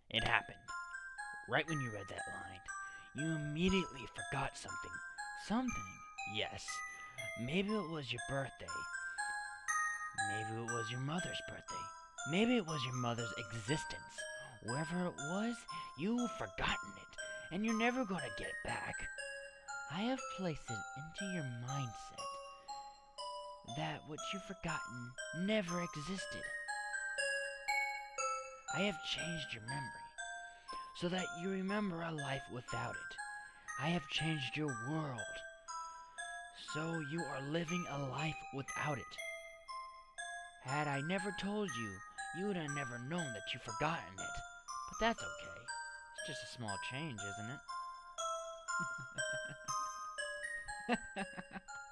It happened. Right when you read that line, you immediately forgot something. Something? Yes. Maybe it was your birthday. Maybe it was your mother's birthday. Maybe it was your mother's existence. Wherever it was, you've forgotten it, and you're never going to get it back. I have placed it into your mindset that what you've forgotten never existed. I have changed your memory so that you remember a life without it. I have changed your world so you are living a life without it. Had I never told you, you would have never known that you've forgotten it. But that's okay. It's just a small change, isn't it?